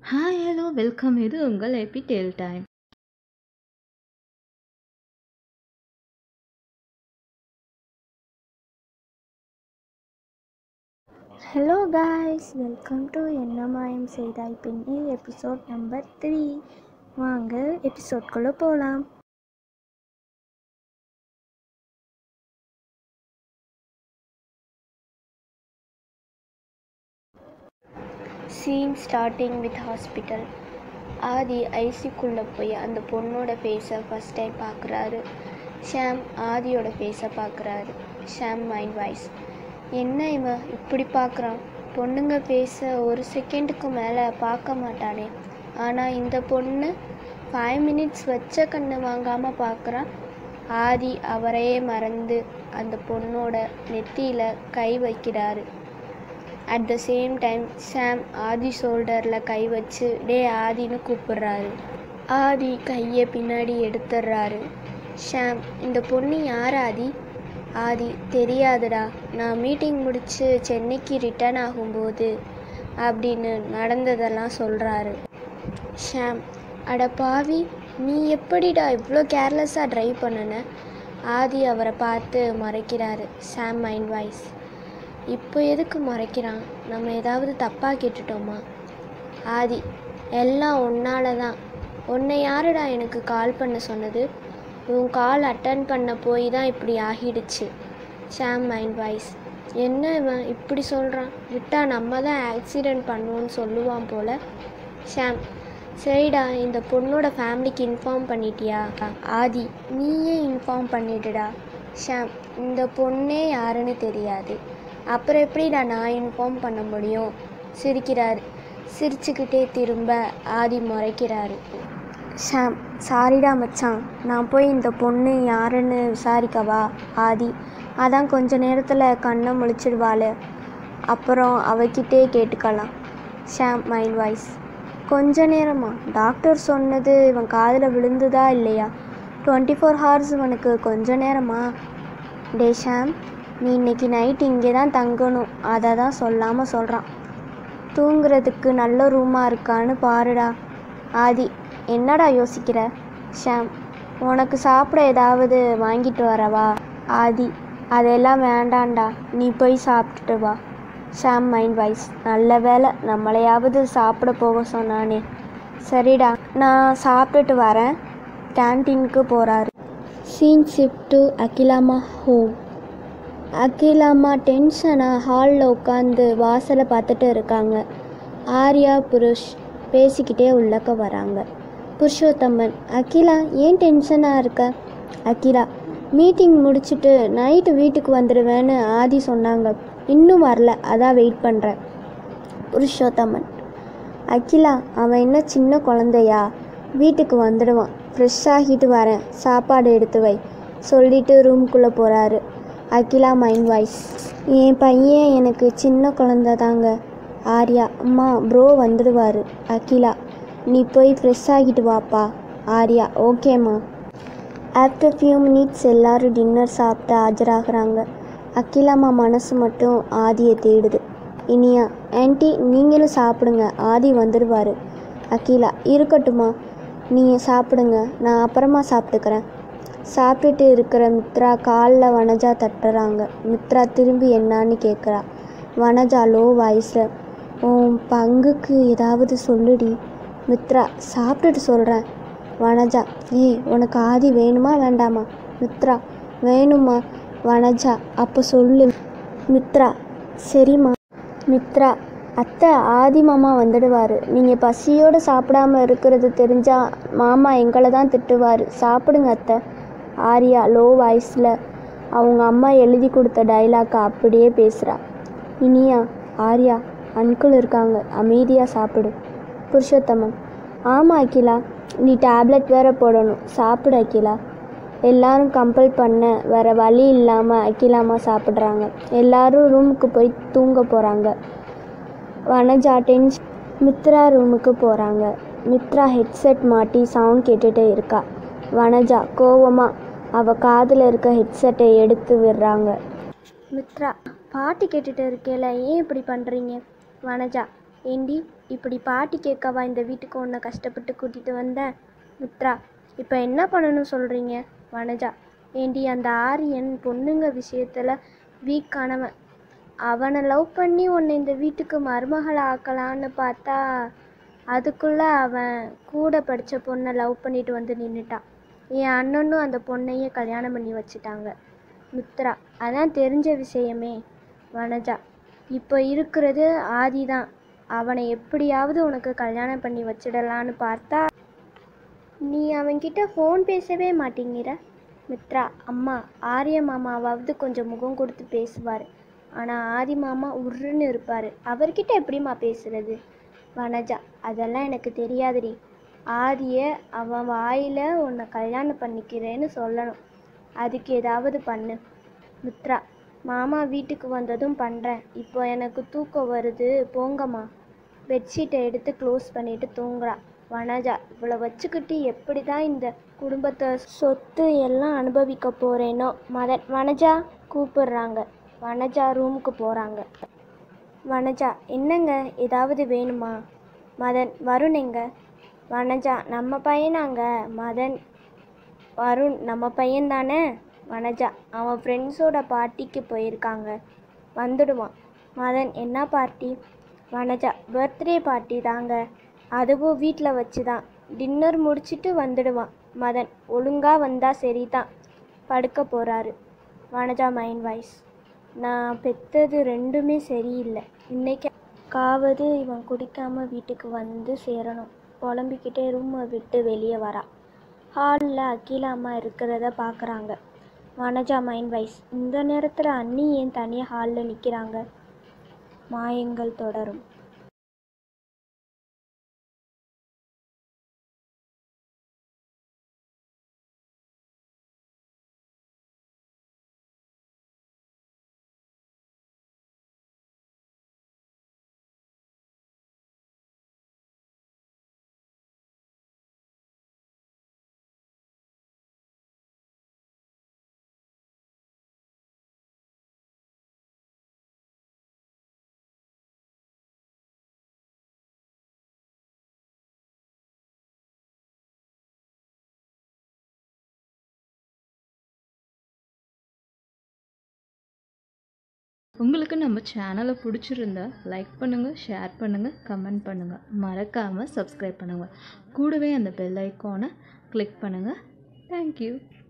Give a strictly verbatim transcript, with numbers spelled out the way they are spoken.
Hi hello welcome. இது உங்கள் AP tale time. Hello guys, welcome to என்ன மாயம் செய்தாய் பெண்ணே எபிசோட் நம்பர் த்ரீ. வாங்க எபிசோட்குள்ளே போகலாம். Scene starting with hospital. Aadhi ஐசிக்குள்ளே போய் அந்த பொண்ணோட ஃபேஸை ஃபஸ்ட் டைம் பார்க்குறாரு. ஷாம் ஆதியோட ஃபேஸை பார்க்குறாரு. ஷாம் மைண்ட் வாய்ஸ், என்ன இவன் இப்படி பார்க்குறான்? பொண்ணுங்க ஃபேஸை ஒரு செகண்டுக்கு மேலே பார்க்க மாட்டானே, ஆனால் இந்த பொண்ணு ஃபைவ் மினிட்ஸ் வச்ச கண்ணு வாங்காமல் பார்க்குறான். ஆதி அவரையே மறந்து அந்த பொண்ணோட நெத்தியில் கை வைக்கிறாரு. At the same time Sham Aadhi ஷோல்டரில் கை வச்சு டே ஆதின்னு கூப்பிடுறாரு. ஆதி கையை பின்னாடி எடுத்துடுறாரு. ஷாம், இந்த பொண்ணு யார் ஆதி? ஆதி, தெரியாதுடா, நான் மீட்டிங் முடித்து சென்னைக்கு ரிட்டர்ன் ஆகும்போது அப்படின்னு நடந்ததெல்லாம் சொல்கிறாரு. ஷாம், அட பாவி, நீ எப்படிடா இவ்வளோ கேர்லெஸ்ஸாக ட்ரைவ் பண்ணுன? ஆதி அவரை பார்த்து மறைக்கிறாரு. ஷாம் மைண்ட் வாய்ஸ், இப்போ எதுக்கு மறைக்கிறான்? நம்ம ஏதாவது தப்பாக கேட்டுட்டோமா? ஆதி, எல்லாம் உன்னால தான். உன்னை யாருடா எனக்கு கால் பண்ண சொன்னது? உன் கால் அட்டன் பண்ண போய் தான் இப்படி ஆகிடுச்சு. ஷாம் மைண்ட் வாய்ஸ், என்ன இவன் இப்படி சொல்கிறான்? விட்டா நம்ம தான் ஆக்சிடெண்ட் பண்ணுவோன்னு சொல்லுவான் போல். ஷாம், சரிடா, இந்த பொண்ணோட ஃபேமிலிக்கு இன்ஃபார்ம் பண்ணிட்டியா? ஆதி, நீயே இன்ஃபார்ம் பண்ணிடுடா. ஷாம், இந்த பொண்ணே யாருன்னு தெரியாது, அப்புறம் எப்படிடா நான் இன்ஃபார்ம் பண்ண முடியும்? சிரிக்கிறாரு. சிரிச்சுக்கிட்டே திரும்ப ஆதி முறைக்கிறாரு. ஷாம், சாரிடா மச்சான், நான் போய் இந்த பொண்ணு யாருன்னு விசாரிக்கவா? ஆதி, அதான் கொஞ்ச நேரத்தில் கண்ணை முழிச்சிடுவாள், அப்புறம் அவகிட்டே கேட்டுக்கலாம். ஷாம் மைண்ட் வாய்ஸ், கொஞ்ச நேரமா? டாக்டர் சொன்னது இவன் காதில் விழுந்துதா இல்லையா? டுவெண்ட்டி ஃபோர் ஹவர்ஸ் இவனுக்கு கொஞ்ச நேரமா? டே ஷாம், நீ இன்னைக்கு நைட் இங்கே தான் தங்கணும், அதை தான் சொல்லாமல் சொல்கிறான். தூங்குறதுக்கு நல்ல ரூமாக இருக்கான்னு பாருடா. ஆதி, என்னடா யோசிக்கிற? ஷாம், உனக்கு சாப்பிட ஏதாவது வாங்கிட்டு வரவா? ஆதி, அதெல்லாம் வேண்டாண்டா, நீ போய் சாப்பிட்டுட்டு வா. ஷாம் மைண்ட் வாய்ஸ், நல்ல வேலை நம்மளையாவது சாப்பிட போக சொன்னானே. சரிடா, நான் சாப்பிட்டுட்டு வரேன். கேன்டீனுக்கு போகிறாரு. Scene shift to Akilamma home. Akilamma டென்ஷனாக ஹாலில் உட்காந்து வாசலை பார்த்துட்டு இருக்காங்க. ஆர்யா புருஷ் பேசிக்கிட்டே உள்ளக்க வராங்க. புருஷோத்தமன், அகிலா ஏன் டென்ஷனாக இருக்க? அகிலா, மீட்டிங் முடிச்சுட்டு நைட்டு வீட்டுக்கு வந்துடுவேன்னு ஆதி சொன்னாங்க, இன்னும் வரல, அதான் வெயிட் பண்ணுறேன். புருஷோத்தமன், அகிலா, அவன் என்ன சின்ன குழந்தையா? வீட்டுக்கு வந்துடுவான், ஃப்ரெஷ் ஆகிட்டு வரேன், சாப்பாடு எடுத்து வை சொல்லிட்டு ரூம்குள்ளே போகிறாரு. அகிலா மைண்ட் வாய்ஸ், என் பையன் எனக்கு சின்ன குழந்தை தாங்க. ஆர்யா, அம்மா ப்ரோ வந்துடுவார். அகிலா, நீ போய் ஃப்ரெஷ் ஆகிட்டு வாப்பா. ஆர்யா, ஓகேம்மா. ஆஃப்டர் ஃபியூ மினிட்ஸ் எல்லோரும் டின்னர் சாப்பிட்டு ஆஜராகிறாங்க. அகிலாம்மா மனசு மட்டும் ஆதியை தேடுது. இனியா, ஆன்ட்டி நீங்களும் சாப்பிடுங்க, ஆதி வந்துடுவார். அகிலா, இருக்கட்டுமா, நீங்கள் சாப்பிடுங்க, நான் அப்புறமா சாப்பிட்டுக்கிறேன். சாப்பிட்டுட்டு இருக்கிற மித்ரா காலில் வனஜா தட்டுறாங்க. மித்ரா திரும்பி என்னான்னு கேட்குறா. வனஜா லோ வாய்ஸில், உன் பங்குக்கு ஏதாவது சொல்லுடி. மித்ரா, சாப்பிட்டுட்டு சொல்கிறேன். வனஜா, ஏய் உனக்கு ஆதி வேணுமா வேண்டாமா? மித்ரா, வேணுமா. வனஜா, அப்போ சொல்லு. மித்ரா, சரிம்மா. மித்ரா, அத்தை ஆதி மாமா வந்துடுவார், நீங்கள் பசியோடு சாப்பிடாமல் இருக்கிறது தெரிஞ்சால் மாமா எங்களை தான் திட்டுவார், சாப்பிடுங்க அத்தை. ஆர்யா லோ வாய்ஸில் அவங்க அம்மா எழுதி கொடுத்த டைலாக்கை அப்படியே பேசுகிறா. இனியா, ஆர்யா அன்குள் இருக்காங்க, அமைதியாக சாப்பிடு. புருஷோத்தமன், ஆமாம் அகிலா, நீ டேப்லெட் வேறு போடணும், சாப்பிடு அகிலா. எல்லாரும் கம்பல் பண்ண வேறு வழி இல்லாமல் அகிலாமா சாப்பிட்றாங்க. எல்லாரும் ரூமுக்கு போய் தூங்க போகிறாங்க. வனஜா டென்ஷ் மித்ரா ரூமுக்கு போகிறாங்க. மித்ரா ஹெட்செட் மாட்டி சவுண்ட் கேட்டுகிட்டே இருக்கா. வனஜா கோவமாக அவள் காதில் இருக்க ஹெட்செட்டை எடுத்து விடுறாங்க. மித்ரா, பாட்டு கேட்டுட்டு இருக்கேல, ஏன் இப்படி பண்ணுறீங்க? வனஜா, ஏண்டி இப்படி பாட்டி கேட்கவா இந்த வீட்டுக்கு உன்னை கஷ்டப்பட்டு கூட்டிகிட்டு வந்தேன்? மித்ரா, இப்போ என்ன பண்ணணும் சொல்கிறீங்க? வனஜா, ஏண்டி அந்த ஆரியன் பொண்ணுங்க விஷயத்தில் வீக்கானவன். அவனை லவ் பண்ணி உன்னை இந்த வீட்டுக்கு மருமகளை ஆக்கலான்னு பார்த்தா அதுக்குள்ளே அவன் கூட படித்த பொண்ணை லவ் பண்ணிட்டு வந்து நின்றுட்டான். என் அண்ணனும் அந்த பொண்ணையே கல்யாணம் பண்ணி வச்சுட்டாங்க. மித்ரா, அதான் தெரிஞ்ச விஷயமே. வனஜா, இப்போ இருக்கிறது ஆதி தான். அவனை எப்படியாவது உனக்கு கல்யாணம் பண்ணி வச்சிடலான்னு பார்த்தா நீ அவன்கிட்ட ஃபோன் பேசவே மாட்டேங்கிற. மித்ரா, அம்மா, ஆரிய மாமாவாவது கொஞ்சம் முகம் கொடுத்து பேசுவார். ஆனால் ஆதி மாமா உருன்னு இருப்பார். அவர்கிட்ட எப்படிம்மா பேசுறது? வனஜா, அதெல்லாம் எனக்கு தெரியாதுடி. ஆதியை அவன் வாயில் உன்னை கல்யாணம் பண்ணிக்கிறேன்னு சொல்லணும். அதுக்கு ஏதாவது பண்ணு. மித்ரா, மாமா வீட்டுக்கு வந்ததும் பண்ணுறேன். இப்போ எனக்கு தூக்கம் வருது, போங்கம்மா. பெட்ஷீட்டை எடுத்து க்ளோஸ் பண்ணிவிட்டு தூங்குறா. வனஜா, இவ்வளோ வச்சுக்கிட்டு எப்படி தான் இந்த குடும்பத்தை சொத்து எல்லாம் அனுபவிக்க போகிறேனோ. மதன், வனஜா கூப்பிடுறாங்க. வனஜா ரூமுக்கு போகிறாங்க. வனஜா, என்னங்க, ஏதாவது வேணுமா? மதன், வருண் எங்க? வனஜா, நம்ம பையனாங்க. மதன், வருண் நம்ம பையன் தானே? வனஜா, அவன் ஃப்ரெண்ட்ஸோட பார்ட்டிக்கு போயிருக்காங்க, வந்துடுவான். மதன், என்ன பார்ட்டி? வனஜா, பர்த்டே பார்ட்டி தாங்க. அதுவும் வீட்டில் வச்சு தான். டின்னர் முடிச்சுட்டு வந்துடுவான். மதன், ஒழுங்காக வந்தால் சரி தான். படுக்க போகிறாரு. வனஜா மைண்ட் வாய்ஸ், நான் பெற்றது ரெண்டுமே சரியில்லை. இன்னைக்காவது இவன் குடிக்காமல் வீட்டுக்கு வந்து சேரணும். புலம்பிக்கிட்டே ரூமை விட்டு வெளியே வரா. ஹாலில் அகிலா அம்மா இருக்கிறத பார்க்குறாங்க. வனஜா மைண்ட் வைஸ், இந்த நேரத்தில் அண்ணி ஏன் தனியாக ஹாலில் நிற்கிறாங்க? மாயங்கள் தொடரும். உங்களுக்கு நம்ம சேனலை பிடிச்சிருந்தா லைக் பண்ணுங்கள், ஷேர் பண்ணுங்கள், கமெண்ட் பண்ணுங்கள். மறக்காமல் சப்ஸ்கிரைப் பண்ணுங்கள். கூடவே அந்த பெல் ஐக்கானை கிளிக் பண்ணுங்கள். தேங்க்யூ.